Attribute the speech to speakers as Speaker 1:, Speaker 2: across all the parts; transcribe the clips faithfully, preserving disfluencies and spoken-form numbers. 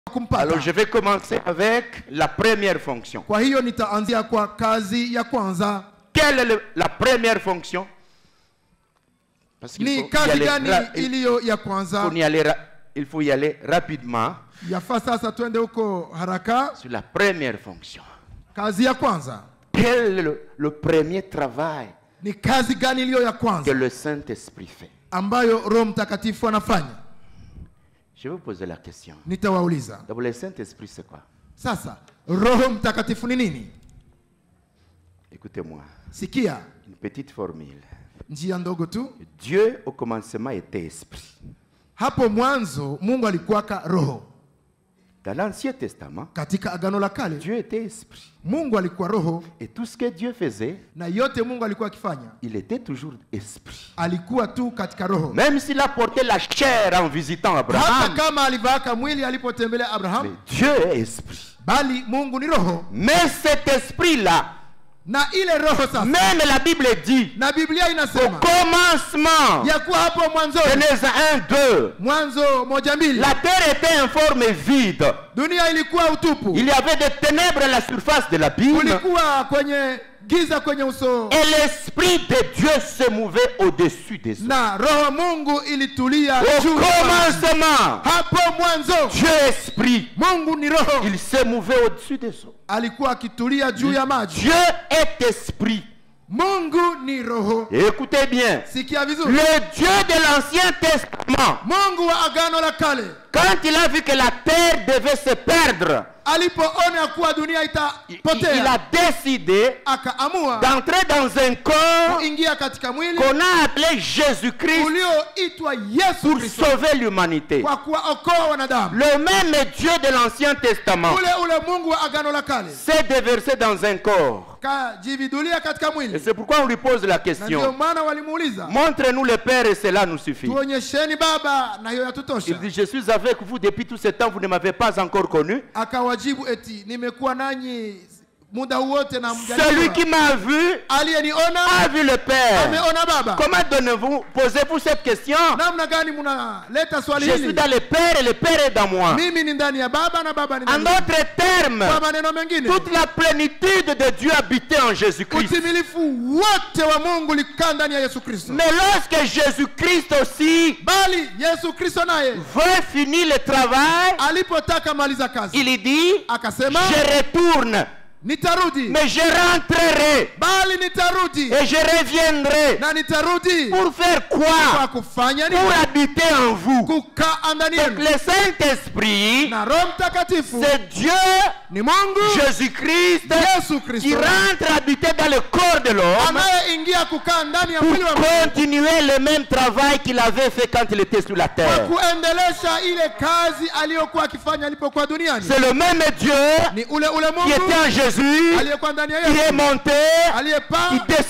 Speaker 1: Alors je vais commencer avec la première fonction.
Speaker 2: Kwa hiyo nitaanzia kwa kazi ya kwanza.
Speaker 1: Quelle est le, la première fonction? Parce qu'il
Speaker 2: Ni
Speaker 1: faut y
Speaker 2: kazi
Speaker 1: aller
Speaker 2: gani
Speaker 1: ra- il-
Speaker 2: iliyo ya kwanza?
Speaker 1: faut y aller ra- il faut y aller rapidement
Speaker 2: Yafaa sasa twende huko haraka.
Speaker 1: sur la première fonction.
Speaker 2: Kazi ya kwanza.
Speaker 1: Quel est le, le premier travail
Speaker 2: Ni kazi gani iliyo ya
Speaker 1: que
Speaker 2: kwanza
Speaker 1: le Saint-Esprit fait?
Speaker 2: ambayo Roho Mtakatifu anafanya?
Speaker 1: Je vais vous poser la question.
Speaker 2: Nitawauliza.
Speaker 1: D'abord, le Saint-Esprit, c'est quoi?
Speaker 2: Sasa, Roho Mtakatifu ni nini?
Speaker 1: Écoutez-moi.
Speaker 2: Sikia,
Speaker 1: Une petite formule.
Speaker 2: njia ndogo tu.
Speaker 1: Dieu, au commencement, était esprit.
Speaker 2: Hapo mwanzo Mungu alikuwaka roho.
Speaker 1: Dans l'Ancien Testament,
Speaker 2: Katika Agano la Kale,
Speaker 1: Dieu était esprit.
Speaker 2: Mungu alikuwa roho,
Speaker 1: Et tout ce que Dieu faisait,
Speaker 2: na yote Mungu alikuwa akifanya
Speaker 1: il était toujours esprit.
Speaker 2: alikuwa tu katika roho.
Speaker 1: Même s'il a porté la chair en visitant
Speaker 2: Hata
Speaker 1: Abraham,
Speaker 2: kama alivaaka mwili alipotembelea
Speaker 1: mais
Speaker 2: Abraham,
Speaker 1: Dieu est esprit.
Speaker 2: bali Mungu ni roho.
Speaker 1: Mais cet esprit-là,
Speaker 2: Na ile roho sasa,
Speaker 1: même la Bible dit,
Speaker 2: na Biblia
Speaker 1: au
Speaker 2: inasema
Speaker 1: commencement,
Speaker 2: ya kuwa hapo mwanzo,
Speaker 1: Genèse un, deux,
Speaker 2: mwanzo moja mbili,
Speaker 1: la terre était informe et vide.
Speaker 2: dunia ilikuwa utupu,
Speaker 1: Il y avait des ténèbres à la surface de l'abîme.
Speaker 2: kulikuwa kwenye giza kwenye uso,
Speaker 1: Et l'esprit de Dieu se mouvait au-dessus des eaux.
Speaker 2: na roho Mungu ilitulia
Speaker 1: Au
Speaker 2: juu.
Speaker 1: commencement,
Speaker 2: Hapo mwanzo
Speaker 1: Dieu esprit,
Speaker 2: Mungu ni roho,
Speaker 1: il se mouvait au-dessus des eaux.
Speaker 2: alikuwa akitulia juu ya maji.
Speaker 1: Dieu est esprit.
Speaker 2: Mungu ni roho.
Speaker 1: Et écoutez bien,
Speaker 2: Sikia vizuri,
Speaker 1: le Dieu de l'Ancien Testament,
Speaker 2: Mungu wa Agano la Kale
Speaker 1: quand il a vu que la terre devait se perdre,
Speaker 2: alipoona kuwa dunia
Speaker 1: il, il- il
Speaker 2: itapotea,
Speaker 1: a décidé
Speaker 2: akaamua
Speaker 1: d'entrer dans un corps
Speaker 2: kuingia katika mwili
Speaker 1: qu'on a appelé Jésus-Christ
Speaker 2: ulioitwa Yesu
Speaker 1: pour
Speaker 2: Kristo
Speaker 1: sauver l'humanité.
Speaker 2: kwa kuwaokoa wanadamu.
Speaker 1: Le même Dieu de l'Ancien Testament
Speaker 2: Ule ule Mungu wa Agano la Kale
Speaker 1: s'est déversé dans un corps.
Speaker 2: kajividulia katika
Speaker 1: Et
Speaker 2: mwili,
Speaker 1: c'est pourquoi on lui pose la
Speaker 2: na ndio
Speaker 1: question.
Speaker 2: maana walimuuliza,
Speaker 1: Montre-nous le Père et cela nous suffit.
Speaker 2: tuonyesheni Baba na hiyo yatutosha.
Speaker 1: Il dit, je suis avec vous depuis tout ce temps, vous ne m'avez pas encore connu.
Speaker 2: Akawajibu eti nimekuwa nanyi muda wote na
Speaker 1: Celui qui
Speaker 2: mjaliwa,
Speaker 1: m'a vu
Speaker 2: aliyeniona
Speaker 1: a vu le Père.
Speaker 2: ameona Baba.
Speaker 1: Comment donnez-vous, posez-vous cette question?
Speaker 2: Namna gani mnaleta swali
Speaker 1: Je suis
Speaker 2: hili?
Speaker 1: dans le Père et le Père est dans moi.
Speaker 2: Mimi ni ndani ya Baba na Baba ni
Speaker 1: En
Speaker 2: ndani yangu.
Speaker 1: d'autres termes,
Speaker 2: Kwa maneno mengine,
Speaker 1: toute la plénitude de Dieu habitait en Jésus-Christ.
Speaker 2: utimilifu wote wa Mungu likaa ndani ya Yesu Kristo.
Speaker 1: Mais lorsque Jésus-Christ aussi
Speaker 2: Bali Yesu Kristo naye
Speaker 1: veut finir le travail,
Speaker 2: alipotaka maliza kazi,
Speaker 1: il dit,
Speaker 2: akasema
Speaker 1: je retourne,
Speaker 2: nitarudi,
Speaker 1: mais je rentrerai
Speaker 2: bali nitarudi
Speaker 1: et je reviendrai.
Speaker 2: na nitarudi
Speaker 1: Pour faire
Speaker 2: kwa
Speaker 1: quoi?
Speaker 2: kufanya
Speaker 1: Pour
Speaker 2: nini?
Speaker 1: habiter en vous.
Speaker 2: Kukaa ndani
Speaker 1: Donc
Speaker 2: yenu.
Speaker 1: le Saint-Esprit,
Speaker 2: Na Roho Mtakatifu
Speaker 1: c'est Dieu,
Speaker 2: ni Mungu
Speaker 1: Jésus-Christ,
Speaker 2: Yesu
Speaker 1: qui
Speaker 2: Kristo
Speaker 1: rentre habiter dans le corps de l'homme
Speaker 2: anayeingia kukaa ndani ya
Speaker 1: pour
Speaker 2: mwili wa Mungu
Speaker 1: continuer le même travail qu'il avait fait quand il était sur la
Speaker 2: kwa
Speaker 1: terre.
Speaker 2: kuendelesha ile kazi aliyokuwa akifanya alipokuwa duniani.
Speaker 1: C'est le même Dieu
Speaker 2: Ni ule ule
Speaker 1: qui était
Speaker 2: Mungu
Speaker 1: en Jésus,
Speaker 2: aliyekuwa ndani ya
Speaker 1: qui est
Speaker 2: Yesu,
Speaker 1: monté, qui
Speaker 2: aliyepaa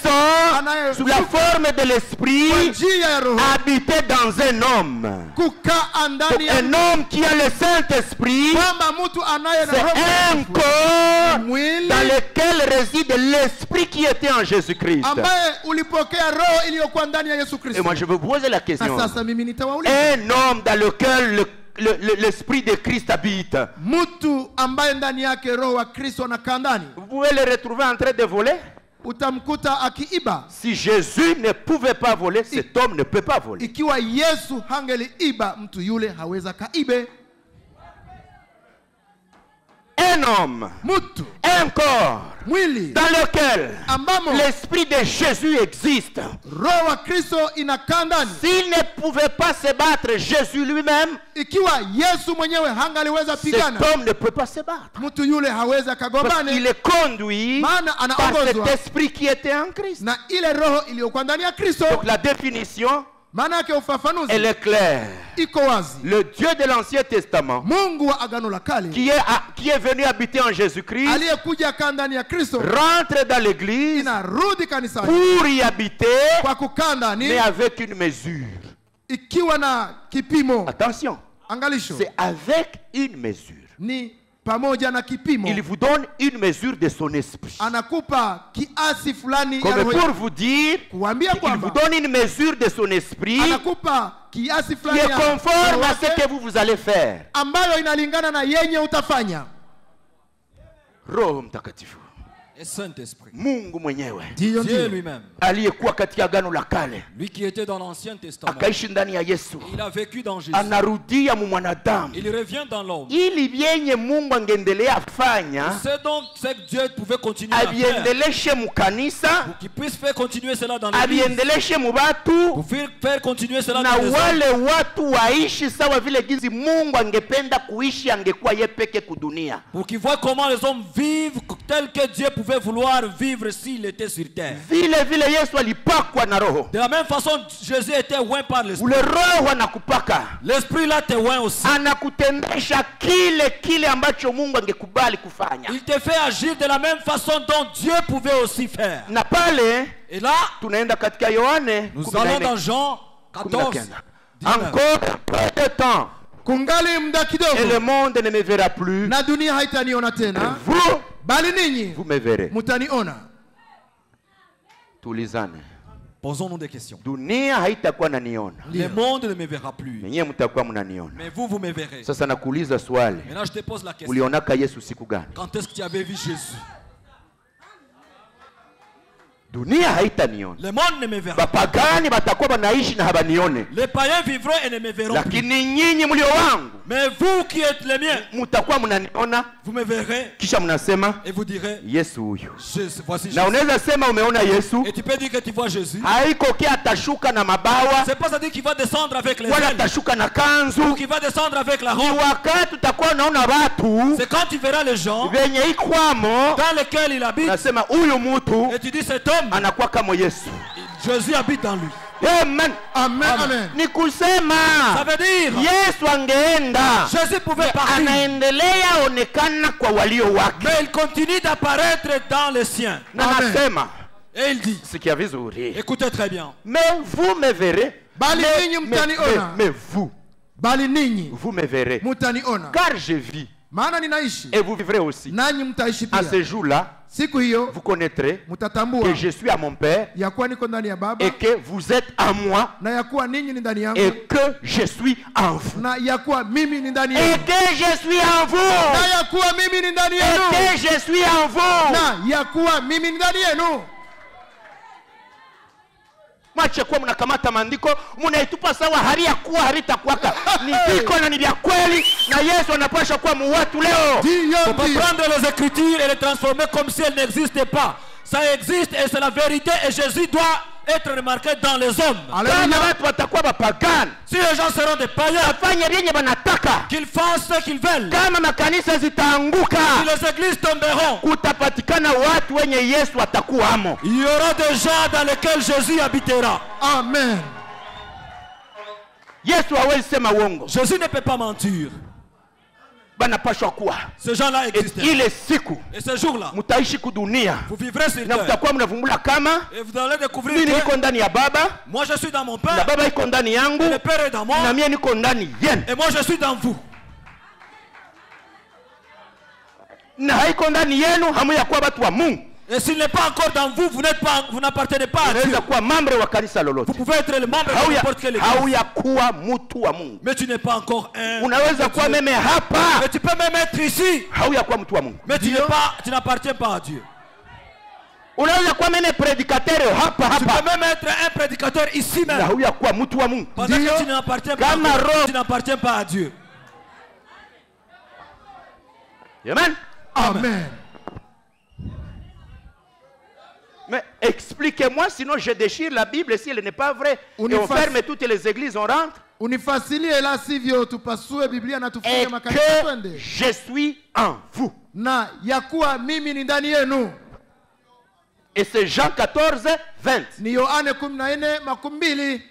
Speaker 1: descend sous la forme de
Speaker 2: kwa
Speaker 1: l'Esprit,
Speaker 2: njia ya Roho
Speaker 1: habiter dans un homme.
Speaker 2: kukaa
Speaker 1: Donc,
Speaker 2: ndani ya
Speaker 1: un homme qui a le Saint-Esprit,
Speaker 2: kwamba mtu anaye na
Speaker 1: c'est
Speaker 2: Roho
Speaker 1: un
Speaker 2: Mtakatifu,
Speaker 1: corps
Speaker 2: mwili
Speaker 1: dans lequel réside l'Esprit qui était en Jésus-Christ.
Speaker 2: ambaye ulipokea roho iliyokuwa ndani ya Yesu
Speaker 1: Et
Speaker 2: Kristo.
Speaker 1: moi je veux vous poser la
Speaker 2: Na
Speaker 1: question.
Speaker 2: sasa mimi nitawauliza,
Speaker 1: Un homme dans lequel le- le- le- l'Esprit de Christ habite,
Speaker 2: mtu ambaye ndani yake roho wa Kristo anakaa ndani,
Speaker 1: vous pouvez le retrouver en train de voler?
Speaker 2: utamkuta akiiba.
Speaker 1: Si Jésus ne pouvait pas voler, cet homme ne peut pas voler.
Speaker 2: Ikiwa Yesu hangeliiba, mtu yule haweza kaibe.
Speaker 1: Un homme,
Speaker 2: Mtu
Speaker 1: un corps
Speaker 2: mwili
Speaker 1: dans lequel
Speaker 2: ambamo
Speaker 1: l'Esprit de Jésus existe.
Speaker 2: roho wa Kristo inakaa ndani.
Speaker 1: S'il ne pouvait pas se battre, Jésus lui-même,
Speaker 2: Ikiwa Yesu mwenyewe hangaliweza
Speaker 1: cet
Speaker 2: pigana,
Speaker 1: homme ne peut pas se battre.
Speaker 2: mtu yule hawezi
Speaker 1: Parce
Speaker 2: akagombane,
Speaker 1: qu'il est conduit
Speaker 2: maana
Speaker 1: par
Speaker 2: anaongozwa
Speaker 1: cet esprit qui était en Christ.
Speaker 2: na ile roho iliyokuwa ndani ya Kristo.
Speaker 1: Donc la définition,
Speaker 2: Maana yake ufafanuzi
Speaker 1: elle est claire.
Speaker 2: iko wazi.
Speaker 1: Le Dieu de l'Ancien Testament,
Speaker 2: Mungu wa Agano la Kale
Speaker 1: qui est, à- qui est venu habiter en Jésus-Christ,
Speaker 2: aliyekuja kaa ndani ya Kristo
Speaker 1: rentre dans l'église
Speaker 2: inarudi kanisani
Speaker 1: pour y habiter,
Speaker 2: kwa kukaa ndani
Speaker 1: mais avec une mesure.
Speaker 2: ikiwa na kipimo.
Speaker 1: Attention,
Speaker 2: Angalisho
Speaker 1: c'est avec une mesure.
Speaker 2: ni pamoja na kipimo.
Speaker 1: Il vous donne une mesure de son esprit.
Speaker 2: Anakupa kiasi fulani ya
Speaker 1: Comme
Speaker 2: roho
Speaker 1: pour
Speaker 2: yake.
Speaker 1: vous dire,
Speaker 2: Kuambia
Speaker 1: il vous
Speaker 2: kwamba
Speaker 1: donne une mesure de son esprit
Speaker 2: anakupa kiasi
Speaker 1: qui
Speaker 2: fulani
Speaker 1: est
Speaker 2: ya
Speaker 1: conforme
Speaker 2: roho
Speaker 1: à ce
Speaker 2: yake
Speaker 1: que vous, vous allez faire.
Speaker 2: ambayo inalingana na yenye utafanya.
Speaker 1: Roho Mtakatifu,
Speaker 3: Et Saint-Esprit,
Speaker 1: Mungu mwenyewe
Speaker 2: Ndiyo,
Speaker 3: Dieu
Speaker 2: ndiyo.
Speaker 3: lui-même,
Speaker 1: aliyekuwa katika agano la kale,
Speaker 3: lui qui était dans l'Ancien Testament,
Speaker 1: akaishi ndani ya Yesu,
Speaker 3: il a vécu dans Jésus,
Speaker 1: anarudia mu mwanadamu
Speaker 3: il revient dans l'homme.
Speaker 1: ili vyenye Mungu angeendelea kufanya
Speaker 3: C'est donc ce que Dieu pouvait continuer à faire,
Speaker 1: aviendeleshe mu kanisa,
Speaker 3: pour qu'il puisse faire continuer cela dans l'église,
Speaker 1: aviendeleshe mu batu,
Speaker 3: pour faire, faire continuer cela
Speaker 1: na
Speaker 3: dans les hommes,
Speaker 1: wale watu waishi sawa vile gizi Mungu angependa kuishi, angekuwa ye peke kudunia.
Speaker 3: pour qu'ils voient comment les hommes vivent tel que Dieu pouvait vouloir vivre s'il était sur terre.
Speaker 1: Vile vile Yesu alipakwa na Roho.
Speaker 3: De la même façon, Jésus était oint par l'Esprit.
Speaker 1: Ule Roho anakupaka,
Speaker 3: L'Esprit là te oint aussi.
Speaker 1: anakutendesha kile kile ambacho Mungu angekubali kufanya.
Speaker 3: Il te fait agir de la même façon dont Dieu pouvait aussi faire.
Speaker 1: Na pale
Speaker 3: Et là,
Speaker 1: tunaenda katika Yohane
Speaker 3: nous
Speaker 1: kumi na
Speaker 3: allons
Speaker 1: nne,
Speaker 3: dans Jean
Speaker 1: kumi na
Speaker 3: quatorze.
Speaker 1: kenda.
Speaker 3: dix-neuf.
Speaker 1: Encore peu de temps
Speaker 2: Kungali muda
Speaker 1: et le
Speaker 2: kidogo
Speaker 1: monde ne me verra plus.
Speaker 2: na dunia haitaniona tena,
Speaker 1: Vous,
Speaker 2: bali ninyi
Speaker 1: vous me verrez.
Speaker 2: mutaniona.
Speaker 1: Tulizane.
Speaker 3: Posons-nous des questions.
Speaker 1: Dunia haitakuwa naniona,
Speaker 3: Le monde ne me verra plus.
Speaker 1: menyewe mtakuwa mnaniona.
Speaker 3: Mais vous, vous me verrez.
Speaker 1: Sasa nakuuliza swali,
Speaker 3: Maintenant, je te pose la question.
Speaker 1: ulionaka Yesu siku gani?
Speaker 3: Quand est-ce que tu avais vu Jésus?
Speaker 1: Dunia haitaniona,
Speaker 3: Le monde ne me verra pas.
Speaker 1: bapagani batakuwa banaishi na habanione,
Speaker 3: Les païens vivront et ne me verront plus.
Speaker 1: lakini nyinyi mlio wangu
Speaker 3: Mais vous qui êtes les miens,
Speaker 1: mtakuwa mnaniona,
Speaker 3: vous me verrez
Speaker 1: kisha mnasema
Speaker 3: et vous direz,
Speaker 1: Yesu huyu.
Speaker 3: Jésus, voici
Speaker 1: Na
Speaker 3: Jésus.
Speaker 1: unaweza sema umeona Yesu,
Speaker 3: Et tu peux dire que tu vois Jésus.
Speaker 1: haiko kia atashuka na mabawa
Speaker 3: C'est pas ça dire qu'il va descendre avec les
Speaker 1: wala
Speaker 3: ailes
Speaker 1: atashuka na
Speaker 3: ou
Speaker 1: kanzu.
Speaker 3: qu'il va descendre avec la
Speaker 1: Ni
Speaker 3: robe.
Speaker 1: wakati utakuwa unaona watu
Speaker 3: C'est quand tu verras les gens
Speaker 1: venye ikwamo,
Speaker 3: dans lesquels il habite
Speaker 1: nasema huyu mtu
Speaker 3: et tu dis cet homme,
Speaker 1: anakuwa kama Yesu.
Speaker 3: Jésus habite dans lui.
Speaker 1: Amen.
Speaker 2: Amen, amen.
Speaker 1: Ni kusema
Speaker 3: Ça veut dire
Speaker 1: Yesu angeenda,
Speaker 3: Jésus pouvait partir,
Speaker 1: anaendelea onekana kwa walio wake,
Speaker 3: mais il continue d'apparaître dans les siens.
Speaker 1: na
Speaker 2: Amen.
Speaker 1: nasema
Speaker 3: Et il dit,
Speaker 1: sikia vizuri,
Speaker 3: écoutez très bien,
Speaker 1: mais vous me verrez,
Speaker 2: Bali
Speaker 1: mais,
Speaker 2: ninyi
Speaker 1: mais,
Speaker 2: mtaniona.
Speaker 1: mais, mais vous,
Speaker 2: Bali ninyi
Speaker 1: vous me verrez,
Speaker 2: mutaniona,
Speaker 1: car je vis
Speaker 2: maana ninaishi
Speaker 1: et vous vivrez aussi.
Speaker 2: nanyi mtaishi
Speaker 1: À
Speaker 2: pia.
Speaker 1: ce jour-là,
Speaker 2: Siku hiyo
Speaker 1: vous connaîtrez
Speaker 2: mtatambua
Speaker 1: que je suis à mon Père
Speaker 2: ya kuwa niko ndani ya Baba
Speaker 1: et que vous êtes à moi
Speaker 2: na ya kuwa ninyi ni ndani yangu
Speaker 1: et que je suis en vous.
Speaker 2: na ya kuwa mimi ni ndani
Speaker 1: Et
Speaker 2: yenu
Speaker 1: que je suis en
Speaker 2: na
Speaker 1: vous.
Speaker 2: ya kuwa mimi ni ndani
Speaker 1: Et
Speaker 2: yenu
Speaker 1: que je suis en vous.
Speaker 2: na ya kuwa mimi ni ndani yenu.
Speaker 1: Mwache kuwa mnakamata maandiko mnaitupa sawa, hali ya kuwa halitakuwaka. Ni viko na ni vya kweli, na Yesu anapaswa kuwa muwatu leo.
Speaker 2: Ndiyo,
Speaker 3: il faut pas
Speaker 2: ndiyo.
Speaker 3: prendre les Écritures et les transformer comme si elles n'existaient pas. Ça existe et c'est la vérité et Jésus doit être remarqué dans les hommes.
Speaker 1: Kama
Speaker 2: Haleluya.
Speaker 1: watu watakuwa bapagani,
Speaker 3: Si les gens seront des païens,
Speaker 1: wafanye vyenye wanataka,
Speaker 3: qu'ils fassent ce qu'ils veulent.
Speaker 1: kama makanisa zitaanguka,
Speaker 3: Si les églises tomberont,
Speaker 1: kutapatikana watu wenye Yesu atakuwamo.
Speaker 3: il y aura des gens dans lesquels Jésus habitera.
Speaker 2: Amen.
Speaker 1: Yesu hawezi sema uongo,
Speaker 3: Jésus ne peut pas mentir.
Speaker 1: banapashwa kuwa.
Speaker 3: Ces gens-là
Speaker 1: Et
Speaker 3: existent.
Speaker 1: ile siku
Speaker 3: Et ce jour-là,
Speaker 1: mtaishi kudunia
Speaker 3: vous vivrez sur
Speaker 1: na
Speaker 3: terre.
Speaker 1: mtakuwa mnavumbula kama
Speaker 3: Et vous allez découvrir
Speaker 1: mimi niko
Speaker 3: que
Speaker 1: ndani ya Baba
Speaker 3: moi je suis dans mon
Speaker 1: na
Speaker 3: Père,
Speaker 1: Baba iko ndani yangu
Speaker 3: et le Père est dans moi,
Speaker 1: na mie niko ndani yenu,
Speaker 3: et moi je suis dans vous.
Speaker 1: na haiko ndani yenu hamuya kuwa watu wa Mungu.
Speaker 3: Et s'il n'est pas encore dans vous, vous n'êtes pas, vous n'appartenez pas à Dieu.
Speaker 1: Unaweza kuwa mambre wa kanisa lolote,
Speaker 3: Vous pouvez être le membre de
Speaker 1: hauya
Speaker 3: n'importe quelle église,
Speaker 1: hauya kuwa mtu wa Mungu.
Speaker 3: mais tu n'es pas encore un.
Speaker 1: Unaweza kuwa
Speaker 3: Mais
Speaker 1: meme hapa,
Speaker 3: tu peux même être ici,
Speaker 1: hauya kuwa mtu wa Mungu.
Speaker 3: mais tu n'es pas, tu n'appartiens pas à Dieu.
Speaker 1: Unaweza kuwa meme predikateur hapa
Speaker 3: Tu peux
Speaker 1: hapa,
Speaker 3: même être un prédicateur ici
Speaker 1: na
Speaker 3: même,
Speaker 1: hauya kuwa mtu wa Mungu.
Speaker 3: pendant que tu n'appartiens pas,
Speaker 1: Kama
Speaker 3: à
Speaker 1: roho-
Speaker 3: Dieu, tu n'appartiens pas à Dieu.
Speaker 1: Amen.
Speaker 2: Amen.
Speaker 1: Mais expliquez-moi, sinon je déchire la Bible si elle n'est pas vraie.
Speaker 2: On
Speaker 1: Et
Speaker 2: y
Speaker 1: on
Speaker 2: fasse-
Speaker 1: ferme toutes les églises, on rentre.
Speaker 2: Unifasilie la sivyo tupasue Biblia na
Speaker 1: Et
Speaker 2: tufunge makanisa
Speaker 1: que
Speaker 2: twende.
Speaker 1: je suis en vous.
Speaker 2: Na ya kuwa mimi ni ndani yenu.
Speaker 1: Et c'est Jean quatorze, vingt.
Speaker 2: Ni Yohane kumi na nne makumi mbili.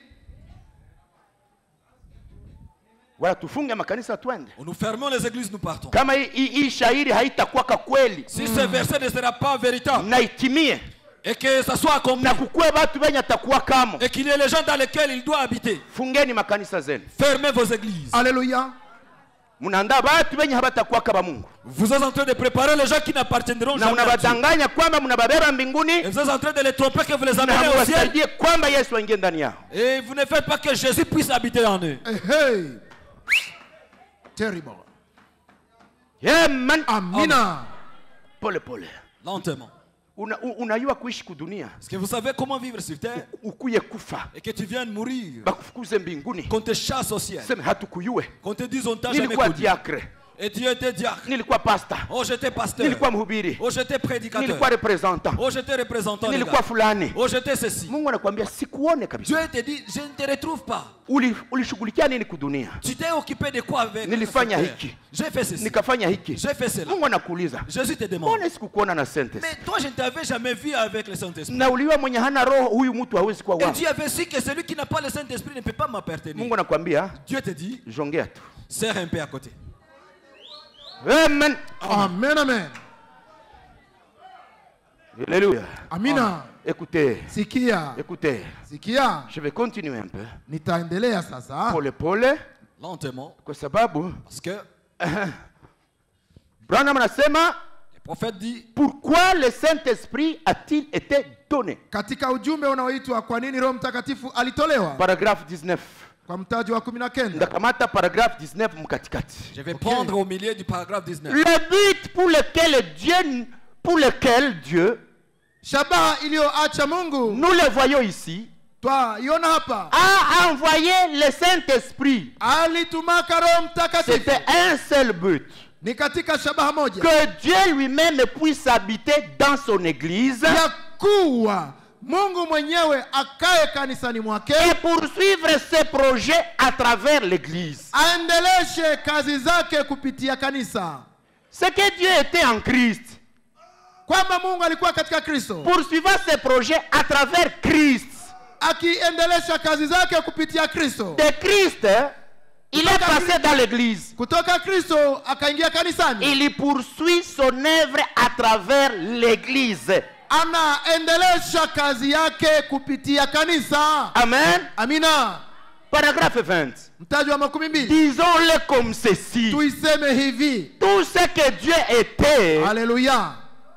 Speaker 1: Wala tufunge makanisa twende.
Speaker 3: Nous fermons les églises, nous partons.
Speaker 1: Kama hii- hii hii shairi haitakuwa kweli
Speaker 3: Si ce verset ne sera pas véritable
Speaker 1: na itimie
Speaker 3: et que ça soit accompli
Speaker 1: na kukue watu wenye atakuwa kamo,
Speaker 3: et qu'il y ait les gens dans lesquels il doit habiter,
Speaker 1: fungeni makanisa zenu.
Speaker 3: fermez vos églises.
Speaker 2: Alléluia.
Speaker 1: Munaandaa watu wenye habatakuwaka ba Mungu.
Speaker 3: Vous êtes en train de préparer les gens qui n'appartiendront
Speaker 1: Na
Speaker 3: jamais à Dieu.
Speaker 1: unabadanganya kwamba mnababeba mbinguni.
Speaker 3: Et vous êtes en train de les tromper que vous les
Speaker 1: Na
Speaker 3: amenez au ciel.
Speaker 1: muwasaidie kwamba Yesu aingie ndani yao.
Speaker 3: Et vous ne faites pas que Jésus puisse habiter en eux.
Speaker 2: Hey, hey. Terrible.
Speaker 1: Amen.
Speaker 2: Amina.
Speaker 1: Pole pole.
Speaker 3: Lentement.
Speaker 1: Una, unayua kuishi kudunia.
Speaker 3: Est-ce que vous savez comment vivre sur terre?
Speaker 1: Ukuye kufa.
Speaker 3: Et que tu viennes mourir.
Speaker 1: Bakufukuze mbinguni.
Speaker 3: Qu'on te chasse au ciel.
Speaker 1: Sema hatukuyue.
Speaker 3: Qu'on te dise on t'a jamais
Speaker 1: Nilikuwa
Speaker 3: connu.
Speaker 1: diacre.
Speaker 3: Et tu étais diacre.
Speaker 1: Nilikuwa pastor.
Speaker 3: Oh, j'étais pasteur.
Speaker 1: Nilikuwa mhubiri.
Speaker 3: Oh, j'étais prédicateur.
Speaker 1: Nilikuwa représentant.
Speaker 3: Oh, j'étais représentant.
Speaker 1: Nilikuwa fulani.
Speaker 3: Oh, j'étais ceci.
Speaker 1: Mungu anakuambia sikuone kabisa.
Speaker 3: Dieu te dit, je ne te retrouve pas.
Speaker 1: Uli ulishughulikia nini kudunia?
Speaker 3: Tu t'es occupé de quoi avec?
Speaker 1: Nilifanya hiki.
Speaker 3: J'ai fait ceci.
Speaker 1: Nikafanya hiki.
Speaker 3: J'ai fait cela.
Speaker 1: Mungu anakuuliza.
Speaker 3: Jésus te demande.
Speaker 1: Mbona sikukuona na sentence?
Speaker 3: Mais toi, je ne t'avais jamais vu avec le Saint-Esprit.
Speaker 1: Na uliwa mwenye hana roho huyu mtu hawezi kuwa
Speaker 3: Et
Speaker 1: wangu.
Speaker 3: Dieu avait su que celui qui n'a pas le Saint-Esprit ne peut pas m'appartenir.
Speaker 1: Mungu anakuambia
Speaker 3: Dieu te dit,
Speaker 1: jongea tu.
Speaker 3: serre un peu à côté.
Speaker 1: Amen.
Speaker 2: Amen, amen.
Speaker 1: Alléluia.
Speaker 2: Amina.
Speaker 1: Écoutez.
Speaker 2: Sikia.
Speaker 1: Écoutez.
Speaker 2: Sikia.
Speaker 1: Je vais continuer un peu.
Speaker 2: Nitaendelea sasa.
Speaker 1: Pole pole.
Speaker 3: Lentement.
Speaker 1: Kwa sababu
Speaker 3: Parce que
Speaker 1: Branham anasema
Speaker 3: le prophète dit,
Speaker 1: pourquoi le Saint-Esprit a-t-il été donné?
Speaker 2: Katika ujumbe unaoitwa kwa nini Roho Mtakatifu alitolewa?
Speaker 1: Paragraphe dix-neuf.
Speaker 2: Kwa mtaji wa kumi na kenda.
Speaker 1: Ndakamata paragraphe dix-neuf mkatikati.
Speaker 3: je vais
Speaker 2: Ok.
Speaker 3: prendre au milieu du paragraphe dix-neuf.
Speaker 1: Le but pour lequel Dieu pour lequel Dieu
Speaker 2: Shabaha iliyoacha Mungu
Speaker 1: nous le voyons ici
Speaker 2: twaiona hapa.
Speaker 1: a envoyé le Saint-Esprit.
Speaker 2: Alitumaka Roho Mtakatifu.
Speaker 1: C'était un seul but.
Speaker 2: Ni katika shabaha moja.
Speaker 1: Que Dieu lui-même puisse habiter dans son église
Speaker 2: Ya kuwa Mungu mwenyewe akae kanisani mwake.
Speaker 1: et poursuivre ses projets à travers l'église.
Speaker 2: Aendeleshe kazi zake kupitia kanisa.
Speaker 1: C'est que Dieu était en Christ.
Speaker 2: Kwamba Mungu alikuwa katika Kristo.
Speaker 1: Poursuivant ses projets à travers Christ.
Speaker 2: Akiendelesha kazi zake kupitia Kristo.
Speaker 1: De Christ, il est passé dans l'église.
Speaker 2: Kutoka Kristo akaingia kanisani.
Speaker 1: Il y poursuit son œuvre à travers l'église.
Speaker 2: Anaendelesha kazi yake kupitia kanisa.
Speaker 1: Amen.
Speaker 2: Amina.
Speaker 1: Paragraphe vingt.
Speaker 2: Mtaji wa makumi mbili.
Speaker 1: Disons-le comme ceci.
Speaker 2: Tuiseme hivi.
Speaker 1: Tout ce que Dieu était,
Speaker 2: Haleluya.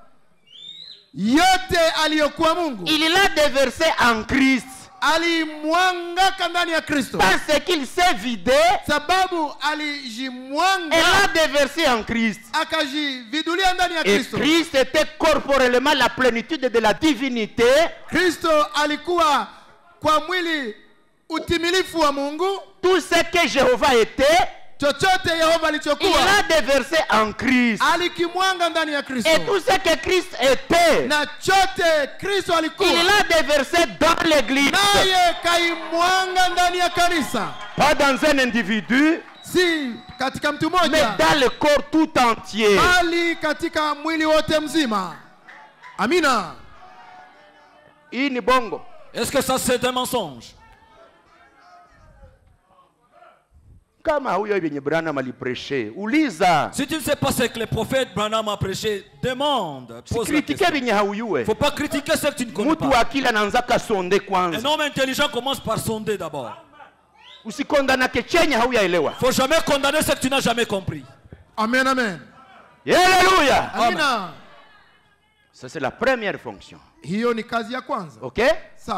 Speaker 2: Yote aliyokuwa Mungu
Speaker 1: il l'a déversé en Christ.
Speaker 2: alimwangaka ndani ya Kristo.
Speaker 1: Parce qu'il s'est vidé,
Speaker 2: Sababu
Speaker 1: elle
Speaker 2: alijimwanga
Speaker 1: l'a déversé en Christ.
Speaker 2: akajividulia ndani ya
Speaker 1: Et
Speaker 2: Kristo.
Speaker 1: Christ était corporellement la plénitude de la divinité.
Speaker 2: Kristo alikuwa kwa mwili utimilifu wa Mungu.
Speaker 1: Tout ce que Jéhovah était,
Speaker 2: Chochote Yehova
Speaker 1: il
Speaker 2: alichokuwa
Speaker 1: l'a déversé en Christ.
Speaker 2: alikimwanga ndani ya Kristo.
Speaker 1: Et tout ce que Christ était,
Speaker 2: Na chote Kristo
Speaker 1: il
Speaker 2: alikuwa
Speaker 1: l'a déversé dans l'église.
Speaker 2: naye kaimwanga ndani ya kanisa.
Speaker 1: Pas dans un individu,
Speaker 2: Si katika mtu
Speaker 1: mais
Speaker 2: mmoja,
Speaker 1: dans le corps tout entier.
Speaker 2: bali katika mwili wote mzima. Amina.
Speaker 1: Hii ni bongo.
Speaker 3: Est-ce que ça c'est un mensonge?
Speaker 1: Kama huyo yenye Branham alipreshe, uliza.
Speaker 3: Si tu ne sais pas ce que le prophète Branham a prêché, demande, pose la
Speaker 1: Kritike
Speaker 3: question.
Speaker 1: venye
Speaker 3: Il
Speaker 1: hauyue.
Speaker 3: ne faut pas critiquer ce que tu ne connais
Speaker 1: Mtu
Speaker 3: pas.
Speaker 1: akili anaanzaka sonde
Speaker 3: Un
Speaker 1: kwanza.
Speaker 3: homme intelligent commence par sonder d'abord.
Speaker 1: Usikondanake chenye hauyaelewa.
Speaker 3: Il ne faut jamais condamner ce que tu n'as jamais compris.
Speaker 2: Amen, amen.
Speaker 1: Haleluya.
Speaker 2: Amina.
Speaker 1: Ça c'est la première fonction.
Speaker 2: Hiyo ni kazi ya kwanza.
Speaker 1: OK?